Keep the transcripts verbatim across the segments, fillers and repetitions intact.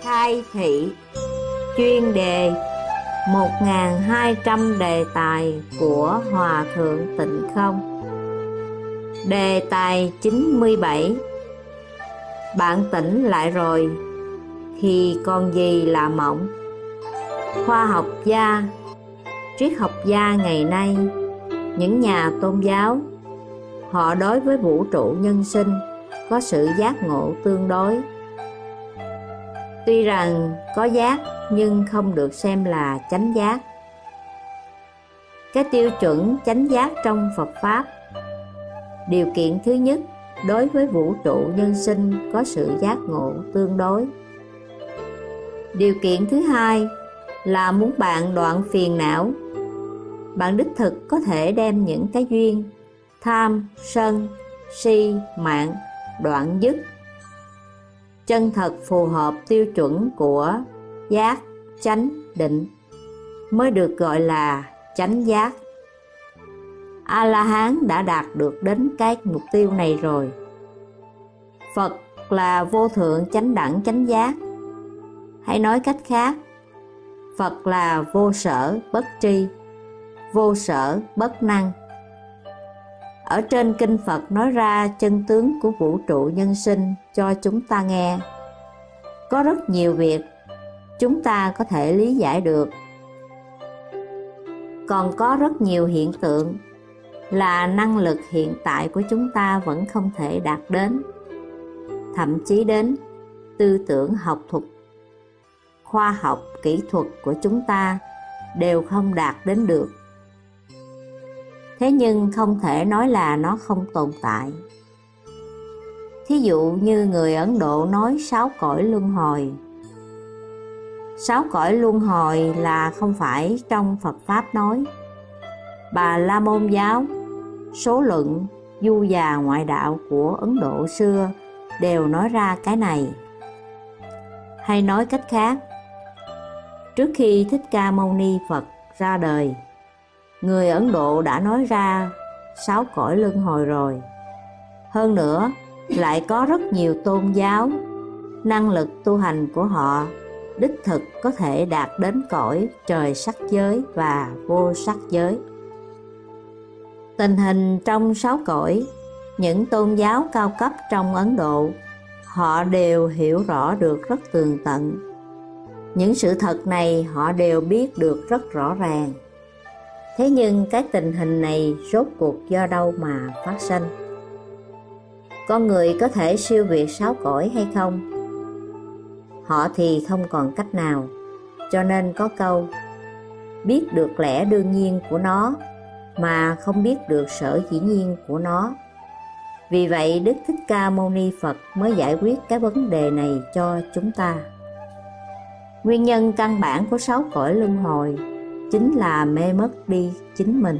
Khai thị chuyên đề một nghìn hai trăm đề tài của Hòa Thượng Tịnh Không. Đề tài chín mươi bảy. Bạn tỉnh lại rồi thì còn gì là mộng? Khoa học gia, triết học gia ngày nay, những nhà tôn giáo, họ đối với vũ trụ nhân sinh có sự giác ngộ tương đối. Tuy rằng có giác nhưng không được xem là chánh giác. Cái tiêu chuẩn chánh giác trong Phật Pháp, điều kiện thứ nhất đối với vũ trụ nhân sinh có sự giác ngộ tương đối. Điều kiện thứ hai là muốn bạn đoạn phiền não, bạn đích thực có thể đem những cái duyên tham, sân, si, mạng đoạn dứt, chân thật phù hợp tiêu chuẩn của giác, chánh, định mới được gọi là chánh giác. A-la-hán đã đạt được đến cái mục tiêu này rồi. Phật là vô thượng chánh đẳng chánh giác. Hay nói cách khác, Phật là vô sở bất tri, vô sở bất năng. Ở trên kinh Phật nói ra chân tướng của vũ trụ nhân sinh cho chúng ta nghe. Có rất nhiều việc chúng ta có thể lý giải được. Còn có rất nhiều hiện tượng là năng lực hiện tại của chúng ta vẫn không thể đạt đến. Thậm chí đến tư tưởng học thuật, khoa học, kỹ thuật của chúng ta đều không đạt đến được. Thế nhưng không thể nói là nó không tồn tại. Thí dụ như người Ấn Độ nói sáu cõi luân hồi. Sáu cõi luân hồi là không phải trong Phật Pháp nói. Bà La Môn giáo, số luận, du già ngoại đạo của Ấn Độ xưa đều nói ra cái này. Hay nói cách khác, trước khi Thích Ca Mâu Ni Phật ra đời, người Ấn Độ đã nói ra sáu cõi luân hồi rồi. Hơn nữa, lại có rất nhiều tôn giáo, năng lực tu hành của họ đích thực có thể đạt đến cõi trời sắc giới và vô sắc giới. Tình hình trong sáu cõi, những tôn giáo cao cấp trong Ấn Độ, họ đều hiểu rõ được rất tường tận. Những sự thật này họ đều biết được rất rõ ràng. Thế nhưng cái tình hình này rốt cuộc do đâu mà phát sinh? Con người có thể siêu việt sáu cõi hay không? Họ thì không còn cách nào. Cho nên có câu, biết được lẽ đương nhiên của nó mà không biết được sở dĩ nhiên của nó. Vì vậy Đức Thích Ca Mâu Ni Phật mới giải quyết cái vấn đề này cho chúng ta. Nguyên nhân căn bản của sáu cõi luân hồi chính là mê mất đi chính mình,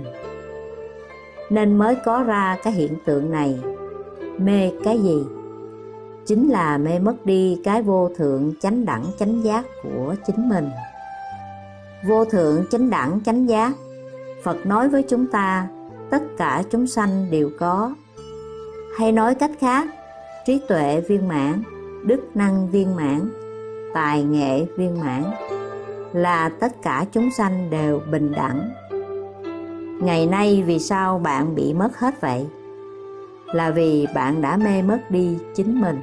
nên mới có ra cái hiện tượng này. Mê cái gì? Chính là mê mất đi cái vô thượng chánh đẳng chánh giác của chính mình. Vô thượng chánh đẳng chánh giác, Phật nói với chúng ta, tất cả chúng sanh đều có. Hay nói cách khác, trí tuệ viên mãn, đức năng viên mãn, tài nghệ viên mãn, là tất cả chúng sanh đều bình đẳng. Ngày nay vì sao bạn bị mất hết vậy? Là vì bạn đã mê mất đi chính mình.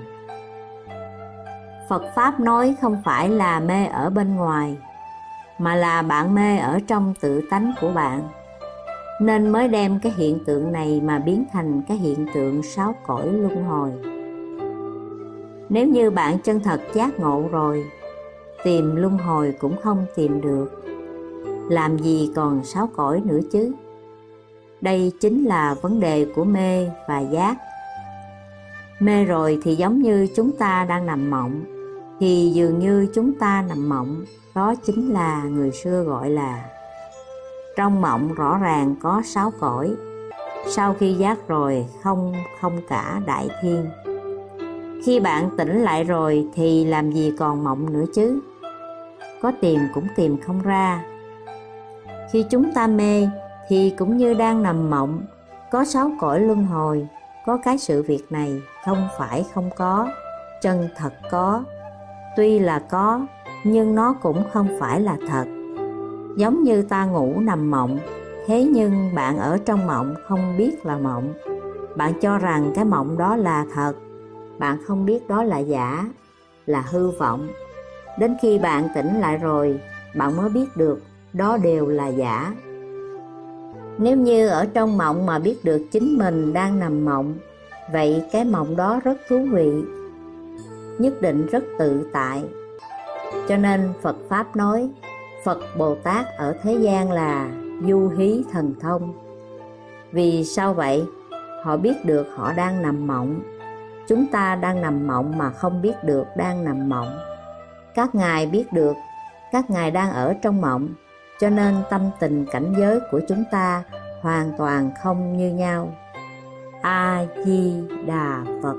Phật Pháp nói không phải là mê ở bên ngoài, mà là bạn mê ở trong tự tánh của bạn, nên mới đem cái hiện tượng này mà biến thành cái hiện tượng sáu cõi luân hồi. Nếu như bạn chân thật giác ngộ rồi, tìm luân hồi cũng không tìm được, làm gì còn sáu cõi nữa chứ? Đây chính là vấn đề của mê và giác. Mê rồi thì giống như chúng ta đang nằm mộng, thì dường như chúng ta nằm mộng, đó chính là người xưa gọi là trong mộng rõ ràng có sáu cõi, sau khi giác rồi không không cả đại thiên. Khi bạn tỉnh lại rồi thì làm gì còn mộng nữa chứ? Có tìm cũng tìm không ra. Khi chúng ta mê thì cũng như đang nằm mộng, có sáu cõi luân hồi, có cái sự việc này không phải không có, chân thật có. tuy là có, nhưng nó cũng không phải là thật. Giống như ta ngủ nằm mộng, thế nhưng bạn ở trong mộng không biết là mộng. Bạn cho rằng cái mộng đó là thật, bạn không biết đó là giả, là hư vọng. Đến khi bạn tỉnh lại rồi, bạn mới biết được đó đều là giả. Nếu như ở trong mộng mà biết được chính mình đang nằm mộng, vậy cái mộng đó rất thú vị, nhất định rất tự tại. Cho nên Phật Pháp nói, Phật Bồ Tát ở thế gian là du hí thần thông. Vì sao vậy? Họ biết được họ đang nằm mộng. Chúng ta đang nằm mộng mà không biết được đang nằm mộng. Các ngài biết được, các ngài đang ở trong mộng, cho nên tâm tình cảnh giới của chúng ta hoàn toàn không như nhau. A Di Đà Phật.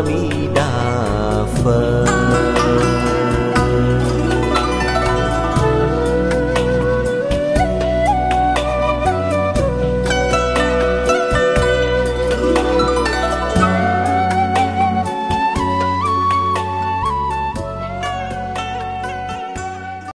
Di Đà Phật.